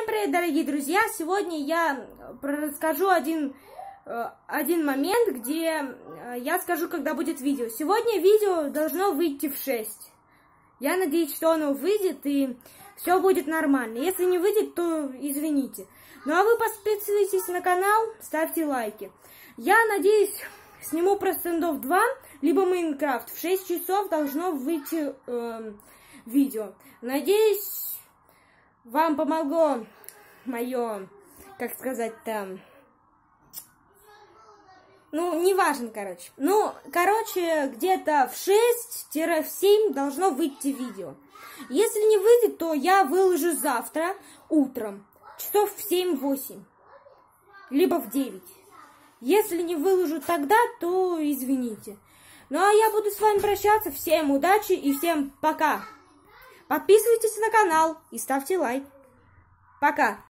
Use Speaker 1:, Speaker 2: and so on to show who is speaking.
Speaker 1: Всем привет, дорогие друзья! Сегодня я расскажу один момент, где я скажу, когда будет видео. Сегодня видео должно выйти в 6. Я надеюсь, что оно выйдет и все будет нормально. Если не выйдет, то извините. Ну а вы подписывайтесь на канал, ставьте лайки. Я надеюсь, сниму про Standoff 2, либо Майнкрафт. В 6 часов должно выйти видео. Надеюсь, вам помогло мое, как сказать-то, неважно, короче. Где-то в 6-7 должно выйти видео. Если не выйдет, то я выложу завтра утром, часов в 7-8, либо в 9. Если не выложу тогда, то извините. Ну а я буду с вами прощаться. Всем удачи и всем пока. Подписывайтесь на канал и ставьте лайк. Пока.